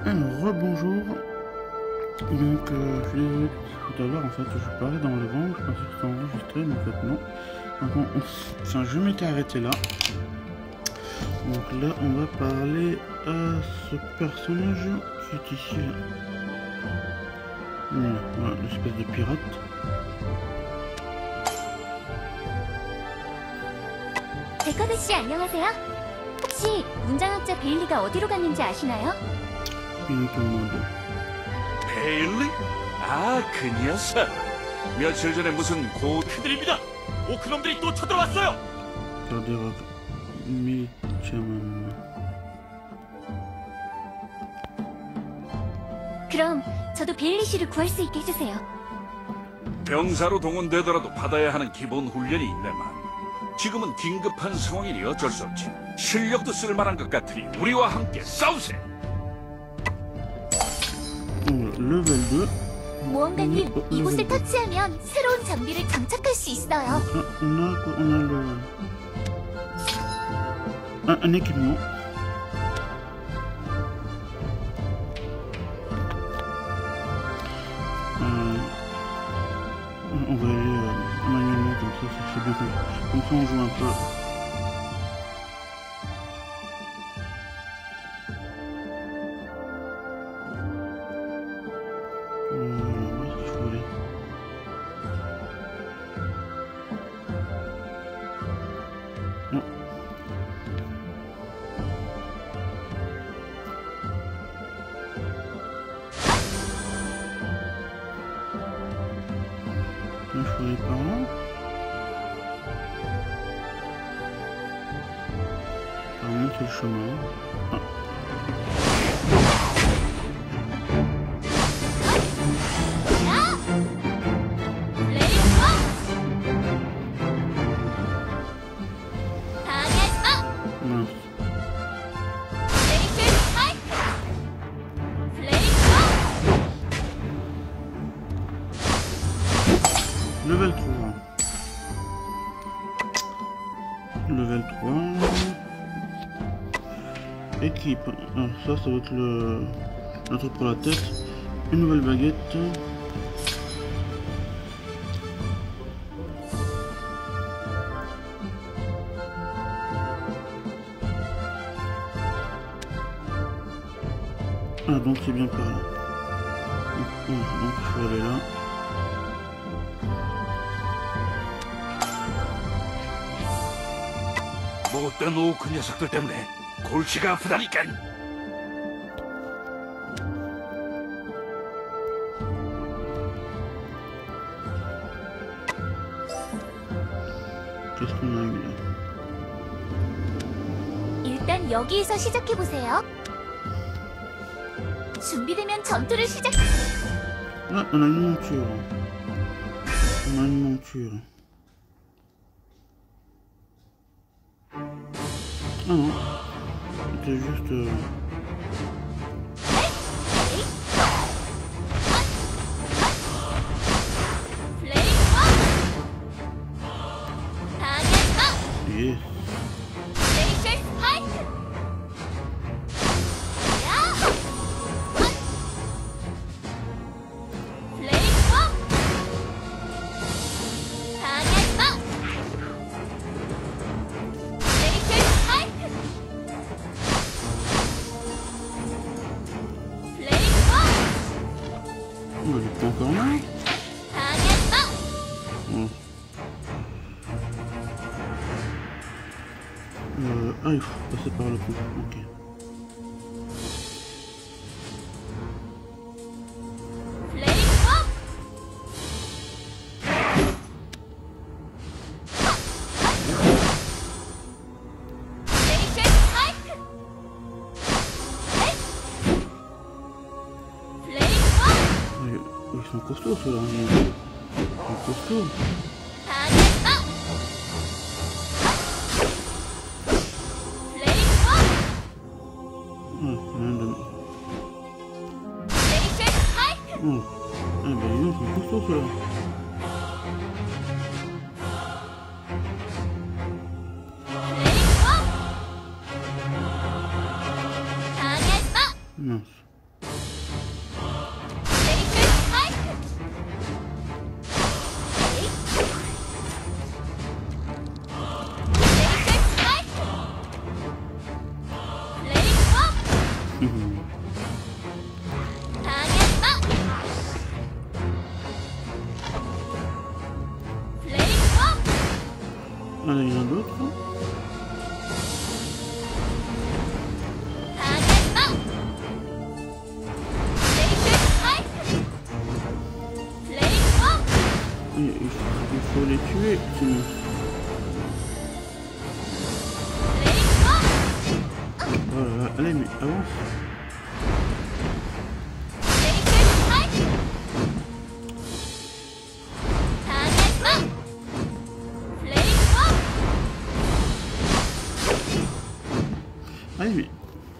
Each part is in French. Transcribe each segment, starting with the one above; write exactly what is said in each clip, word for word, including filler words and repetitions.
Alors, rebonjour. Donc, euh, je suis désolé tout à l'heure, en fait, je parlais dans le vent, je pensais que c'était enregistré, mais en fait, non. Donc, on, on, enfin, je m'étais arrêté là. Donc là, on va parler à ce personnage qui est ici, là. Voilà, l'espèce de pirate. 데커드 씨, 안녕하세요. 혹시 문장학자 베일리가 어디로 갔는지 아시나요? 베일리? 아, 그 녀석. 며칠 전에 무슨 고... 큰일입니다. 오크놈들이 또 쳐들어왔어요. 그럼 저도 베일리 씨를 구할 수 있게 해주세요. 병사로 동원되더라도 받아야 하는 기본 훈련이 있네만. 지금은 긴급한 상황이니 어쩔 수 없지. 실력도 쓸만한 것 같으니 우리와 함께 싸우세. 레벨 이. 모험가님, 이곳을 터치하면 새로운 장비를 장착할 수 있어요. Un équipement. Euh, on va aller euh, manuellement comme ça, c'est bien fait. Comme ça on joue un peu. Il faut aller par là. Apparemment c'est le chemin. Ah. Mince. Level trois. Level trois. Équipe. Ah, ça, ça va être le... le truc pour la tête. Une nouvelle baguette. Ah, donc c'est bien par là. Donc il faut aller là. 못된 오크 녀석들 때문에 골치가 아프다니까. Qu'est-ce qu'on a eu là? 일단 여기에서 시작해보세요. 준비되면 전투를 시작... Ah, on a une monture. On a une monture. Ah non, c'était juste... Euh... Yes. On n'est pas encore là. Bon. Euh, ah, il faut passer par le pont. Ok. Ils sont costauds ceux-là. Ils sont costauds. Ah, rien de... Oh. Ah bah ils sont costauds ceux-là. Mince. Mmh. 당했어. 플레이어. Ah, il y en a d'autres hein. 당했어. 레이저 스파이크. 플레이어. Il, il faut, il faut les tuer, sinon. Voilà, allez, mais avance. Allez, mais.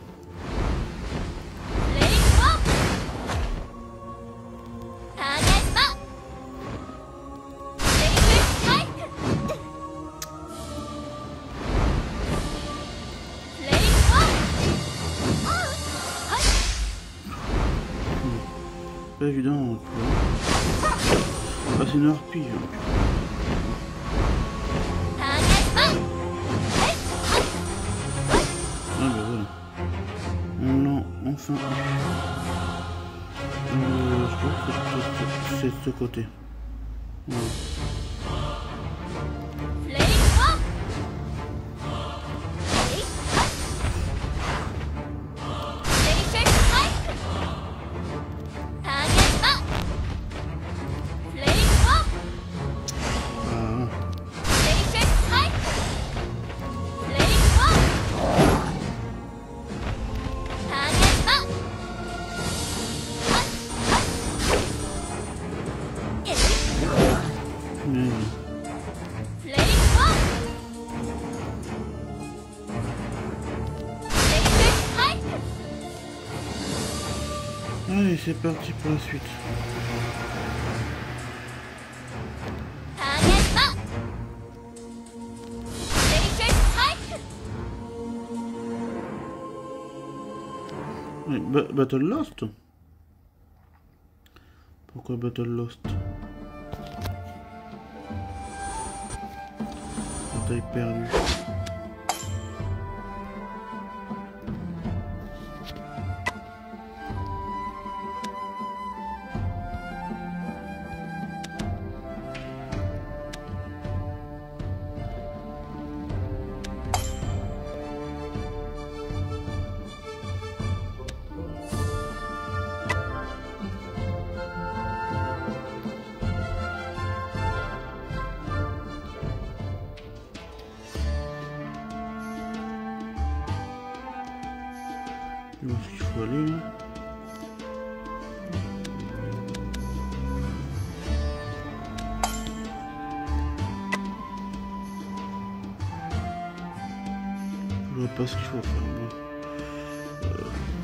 Pas évident, tu vois. Ah, c'est une harpie. Hein. Ah, bah voilà. On l'a enfin. Euh, je crois que c'est de ce côté. Voilà. Allez, c'est parti pour la suite. Mais, ba Battle Lost? Pourquoi Battle Lost? Bataille perdue. Où est-ce qu'il faut aller là? Je vois pas ce qu'il faut faire. Moi. Euh...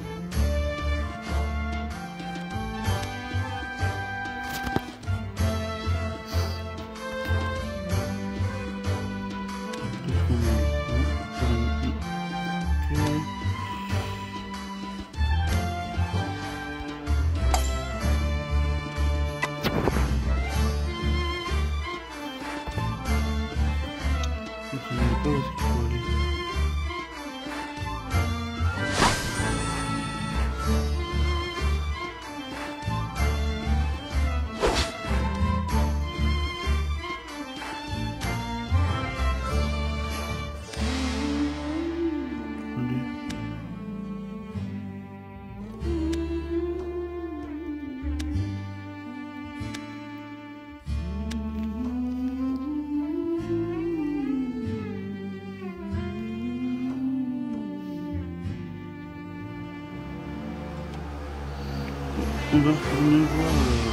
Je ne sais pas où est-ce qu'il faut aller. On va retourner voir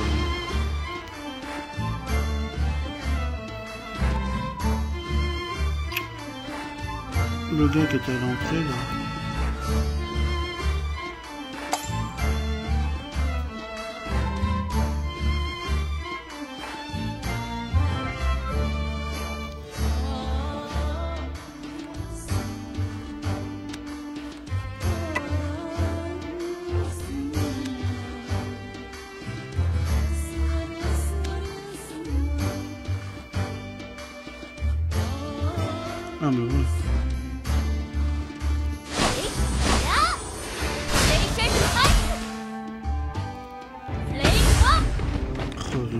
euh... le gars qui était à l'entrée là. Ah mais ouais.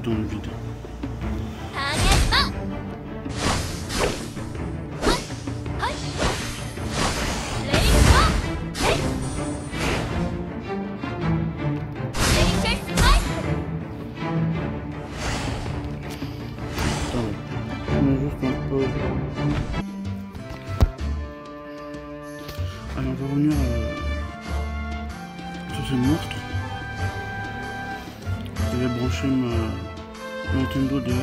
dans le vide. Allez, on va revenir euh, sur ce monstre. Je vais brancher ma Nintendo D S.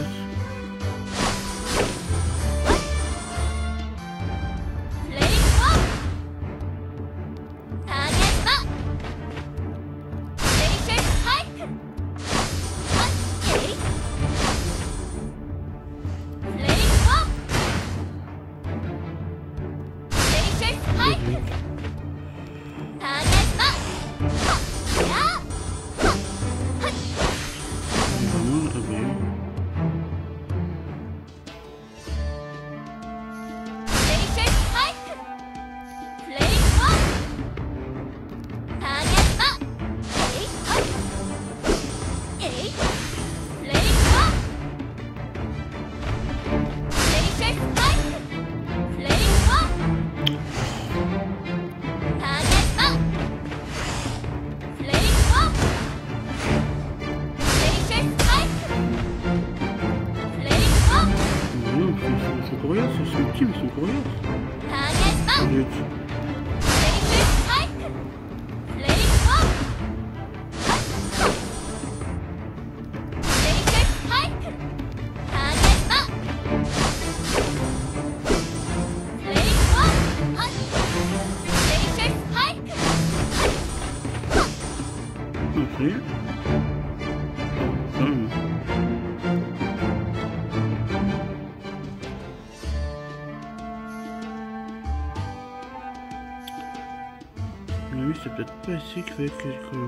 Oui, c'est peut-être pas ici qu'il fait quelque...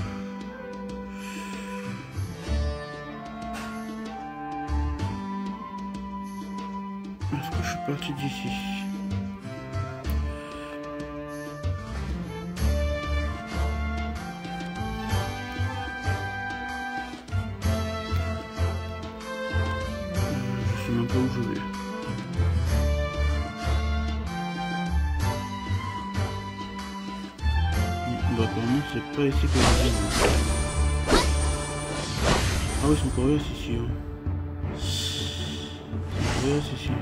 Est-ce que je suis parti d'ici? Je sais même pas où je vais. Bah pour moi c'est pas ici que je vais. Ah oui, c'est encore ici. Hein. C'est encore ici.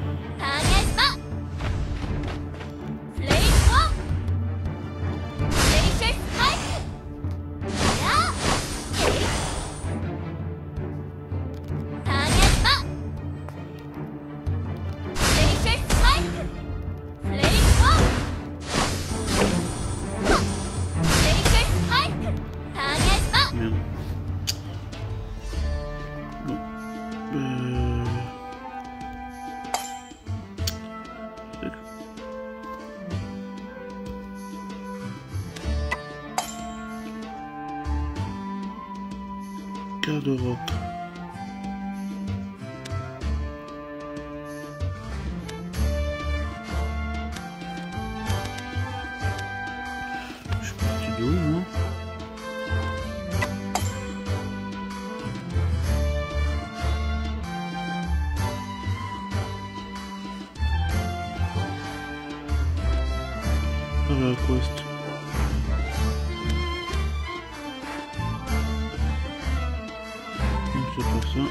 Cœur de roc. Je suis parti de où, moi? Par la quest. C'est pas ça.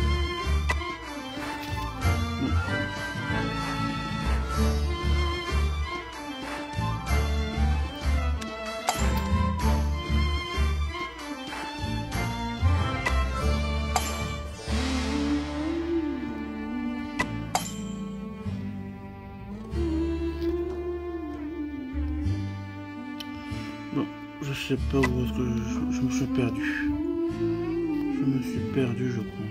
Non. Bon, je sais pas où est-ce que je, je me suis perdu. Je me suis perdu, je crois.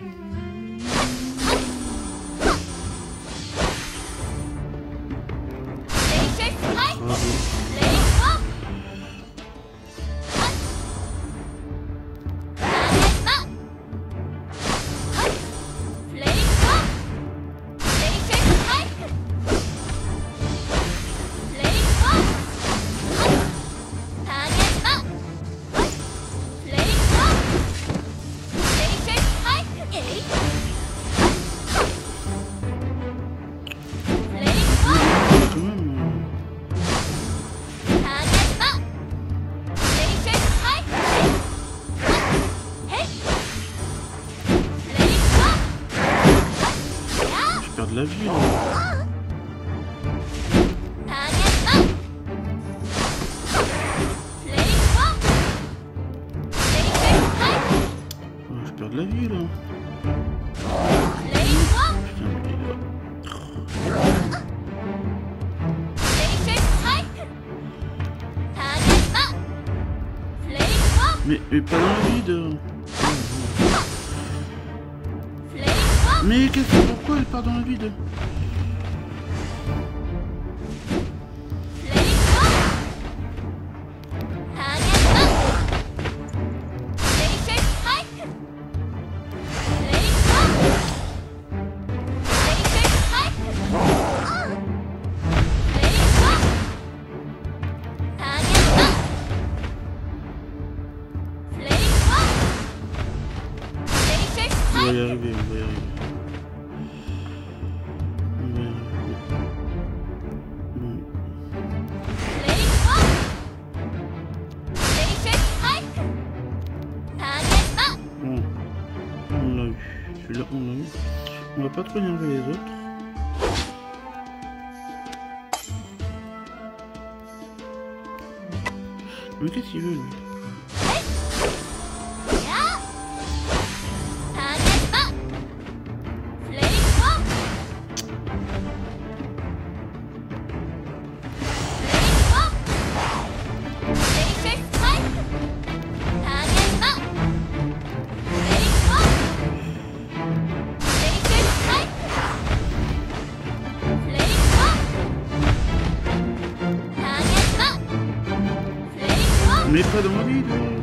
la vie là. Oh, je perds de la vie là. Putain, mais, mais pas dans le vide. Mais qu'est-ce que pourquoi elle part dans le vide? On va y arriver, on va y arriver. On va y arriver. Bon. Bon. On l'a eu. Celui-là, on l'a eu. On va pas trop énerver les autres. Mais qu'est-ce qu'il veut lui? Mais pas dans le vide.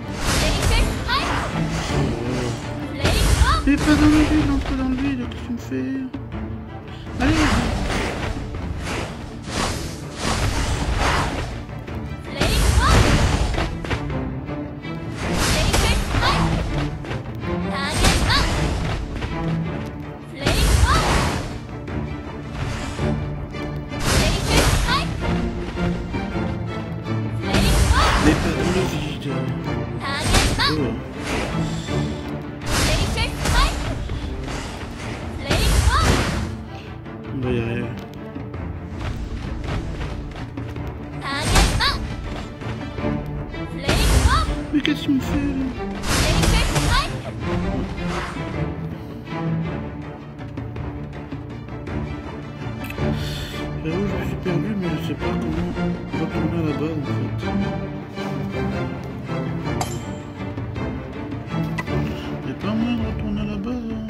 Mais pas dans le vide, entre dans le vide, qu'est-ce que tu me fais? Allez. Mais pas dans le vide. Oh. On va y arriver. Mais qu'est-ce qu'il me fait là? J'avoue, je me suis perdu, mais je sais pas comment retourner à la base en fait. Y'a pas moyen de retourner à la base hein.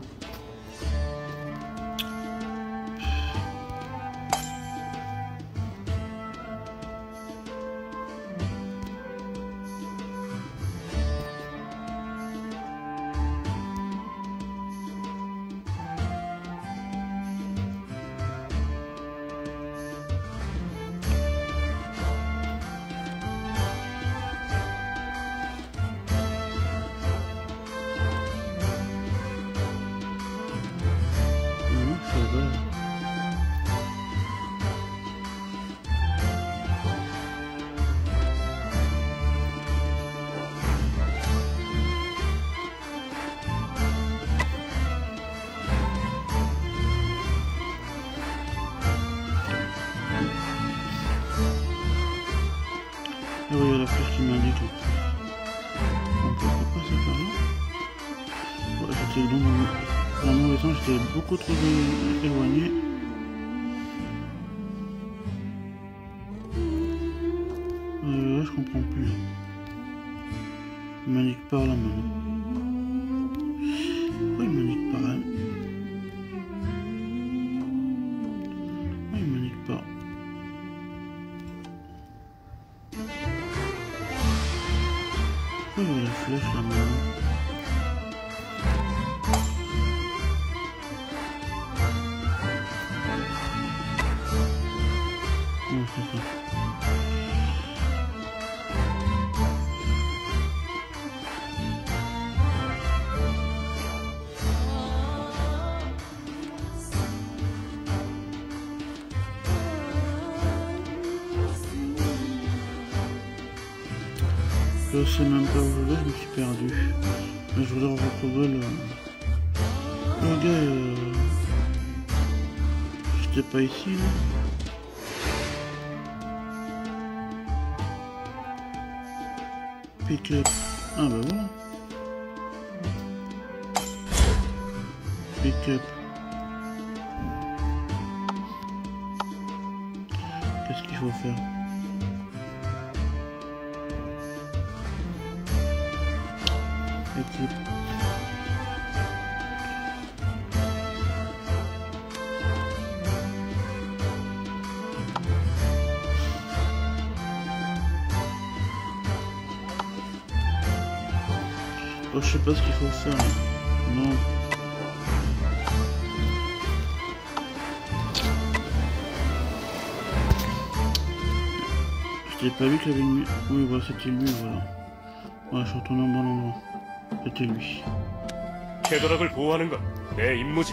Ah oui, il y a la flèche qui m'indique. On peut pas passer par là. Ouais, j'étais dans mon... Dans mon sens, j'étais beaucoup trop éloigné. Euh, là, je comprends plus. Il m'indique par là maintenant. Pourquoi il m'indique par là? Pourquoi il m'indique pas? Pourquoi il y a la flèche là maintenant? Non, c'est ça. Je sais même pas où je vais, je me suis perdu. Mais je voudrais retrouver le... Le gars... Euh... C'était pas ici, là. Pick up. Ah bah voilà. Pick up. Qu'est-ce qu'il faut faire? Équipe. Oh, je sais pas ce qu'il faut faire. Non. Je t'ai pas vu qu'il y avait une... Oui, voilà, c'était lui, voilà. Voilà, je suis retourné au bon endroit. C'était lui. 캐더락을 보호하는 건 내 임무지.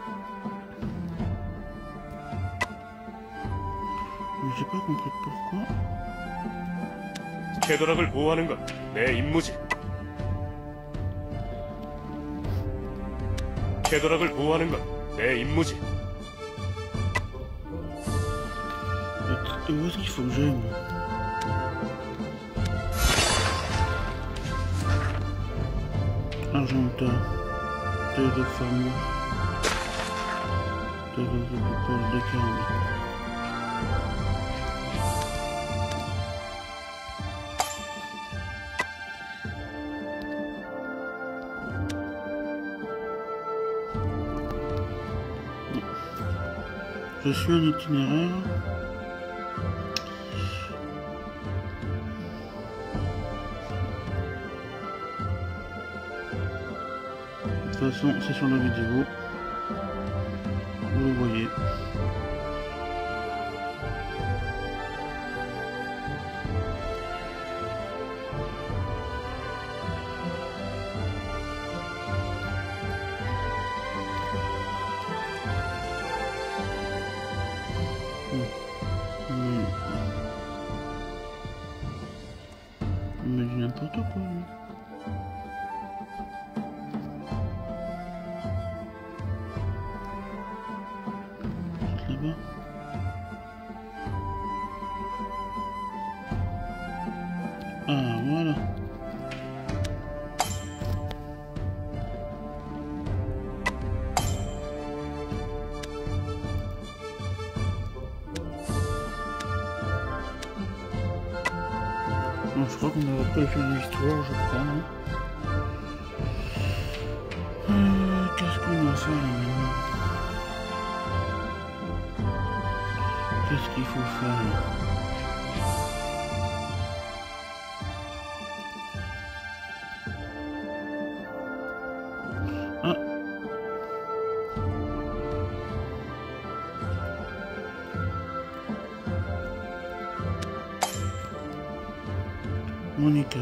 Mais j'ai pas compris pourquoi. 캐더락을 보호하는 건 내 임무지. 캐더락을 보호하는 건 내 임무지. Et où est-ce qu'il faut que j'aille, moi? Argenta. Deux de famille. Deux de people de quarante. Je suis un itinéraire. De toute façon, c'est sur la vidéo. Vous le voyez. Il me dit n'importe quoi, lui. C'est là-bas. Ah, voilà. Bon, je crois qu'on n'aurait pas fait l'histoire, je crois. Hein. Euh, Qu'est-ce qu'on va faire là maintenant? Qu'est-ce qu'il faut faire là? Ah! Monica.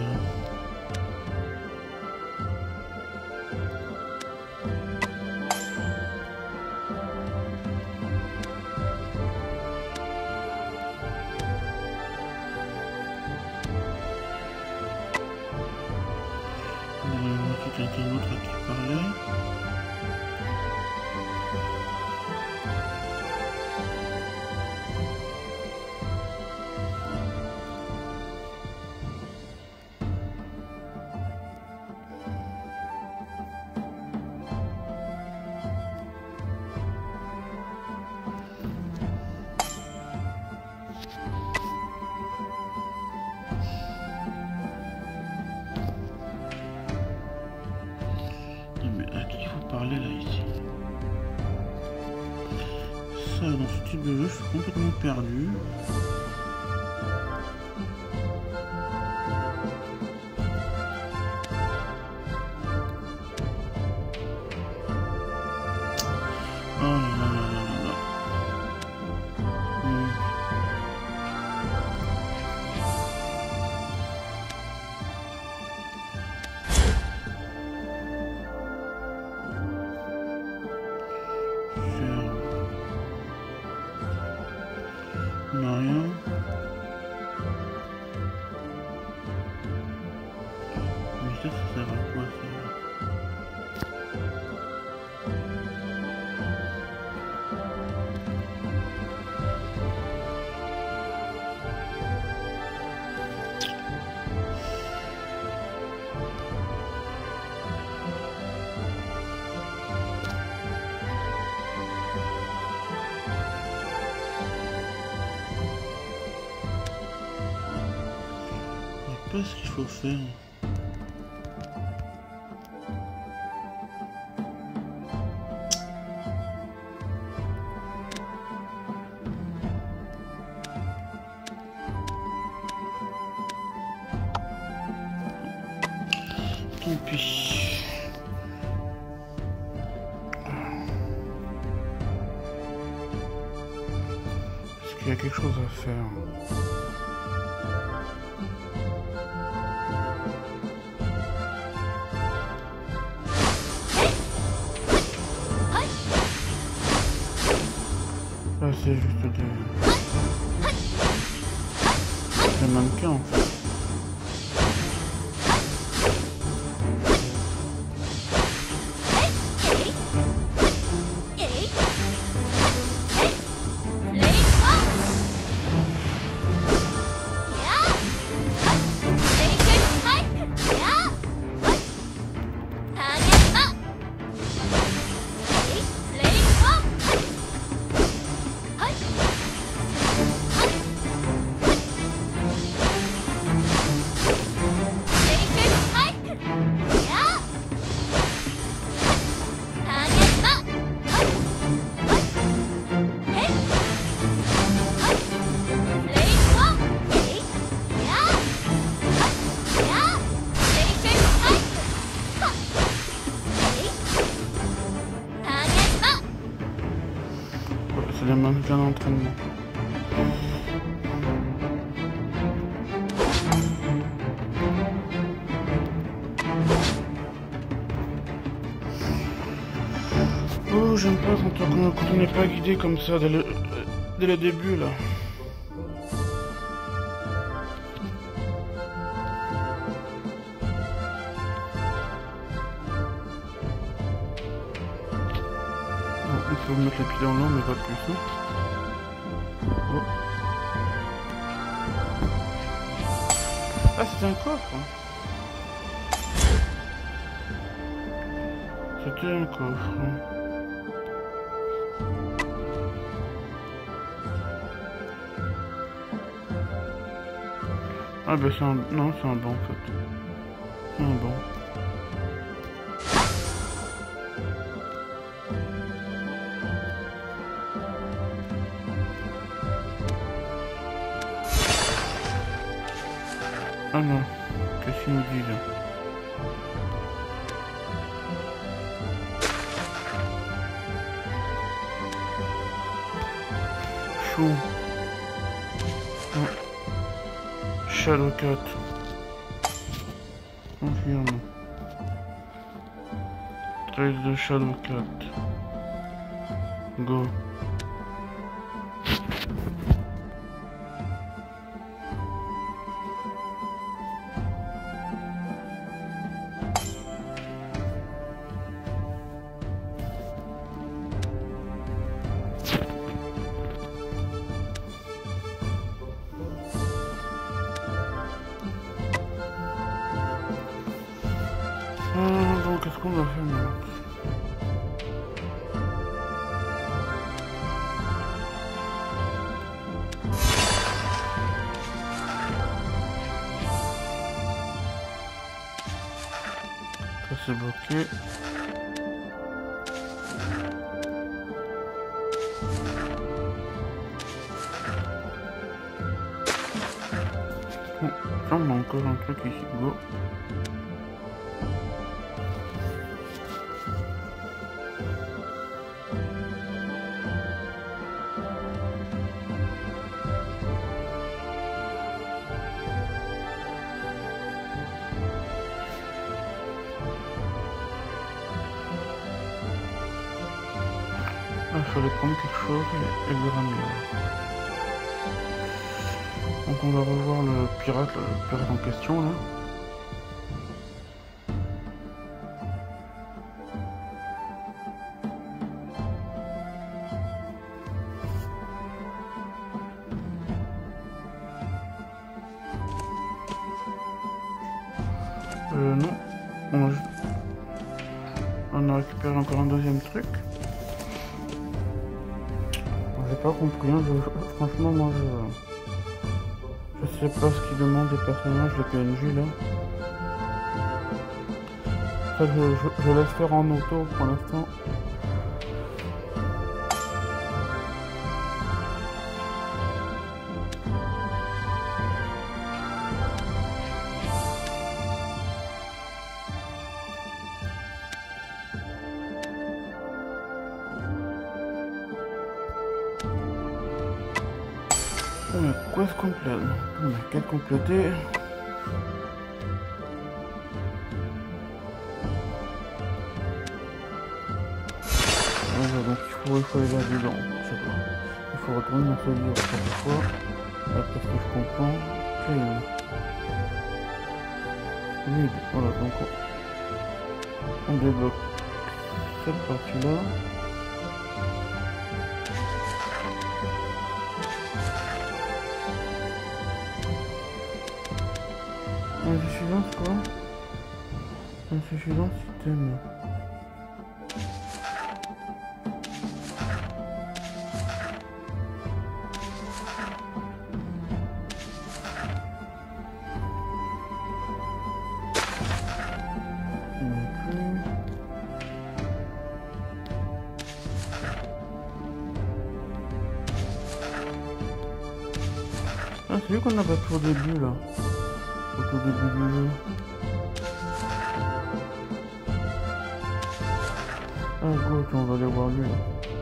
Il y a un autre qui parlait. Parler là ici. Ça, dans ce type de jeu, je suis complètement perdu. Oh là là là là là là. Hmm. On n'a rien. Mais ça, ça sert à quoi ça? pas ce qu'il faut faire. Tant pis. Est-ce qu'il y a quelque chose à faire? Là c'est juste des... des mannequins en fait. C'est des mannequins d'entraînement. Oh, j'aime pas quand on quand on n'est pas guidé comme ça dès le, dès le début là. On peut mettre les pieds dans l'eau, mais pas plus. Hein. Oh. Ah, c'était un coffre. Hein. C'était un coffre. Hein. Ah, bah c'est un... Non, c'est un banc en fait. C'est un banc. Ah non, qu'est-ce qu'il nous dit là? Chou. Ah. Shadowcat. Confirme. treize de Shadowcat. Go. Ah, bon, qu'est-ce qu'on va faire maintenant? Ça c'est bloqué. Bon, là on a encore un truc ici, go. Il fallait prendre quelque chose et, et le ramener. Donc on va revoir le pirate, le pirate en question là. Euh non, on a, on a récupéré encore un deuxième truc. J'ai pas compris, hein, je, franchement moi je Je sais pas ce qu'ils demandent des personnages, les P N J là. Ça, je, je, je laisse faire en auto pour l'instant. On a quest complète. On a quête complétée. Voilà, donc il faut, il faut aller là-dedans. Je sais pas. Il faut retourner dans ce livre chaque fois. Après ce que je comprends. Clean. Vide. Voilà, donc on, on débloque cette partie-là. Insuffisance quoi? Insuffisance système. Ah, c'est lui qu'on a battu au début là. Au tout début du jeu. Ah go, on va aller voir lui là.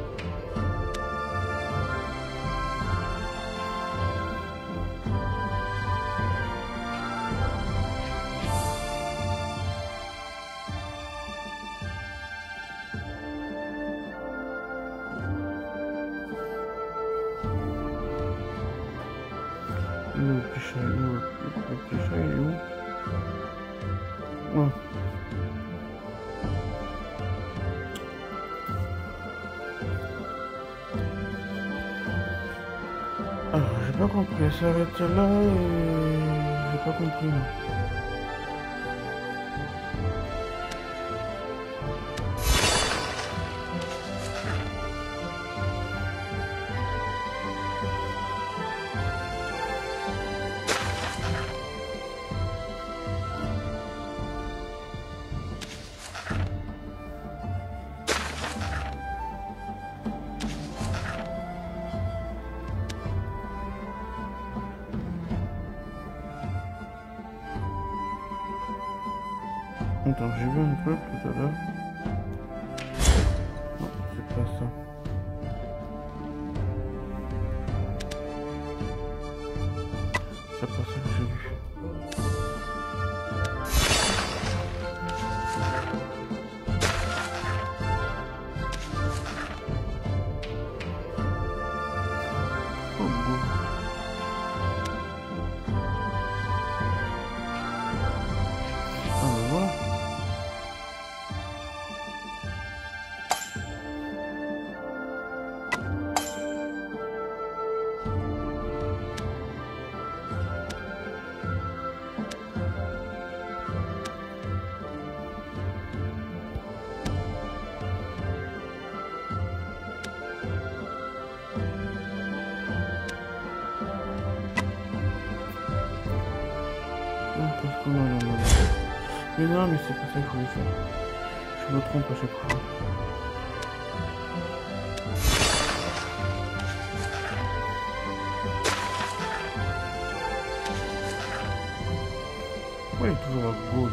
Le petit chat, il est où? Le petit chat, il est où? Ouais. Alors, j'ai pas compris. Elle s'est arrêtée là et... j'ai pas compris là. Attends, j'ai vu un truc tout à l'heure. Non, c'est pas ça. C'est pas ça que j'ai vu. Oh bon. Ah ben voilà. Qu'est-ce qu'on a là, là? Mais non, mais c'est pas ça qu'il faut faire. Je me trompe à chaque fois. Ouais, il est toujours à gauche.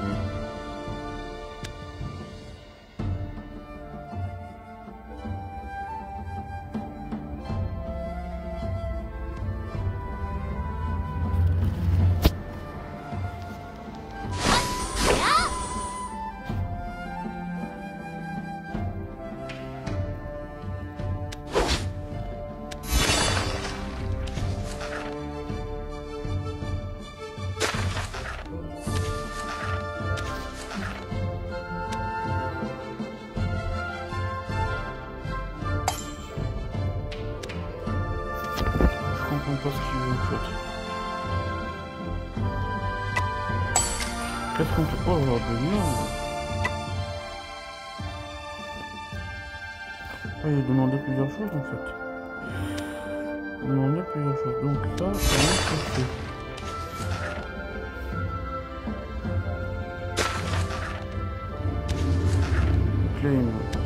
Je comprends pas ce qu'il veut en fait. Qu'est-ce qu'on fait? Oh, alors de merde. Ah, il a demandé plusieurs choses en fait. Il a demandé plusieurs choses. Donc ça, c'est un fait. 플레임으로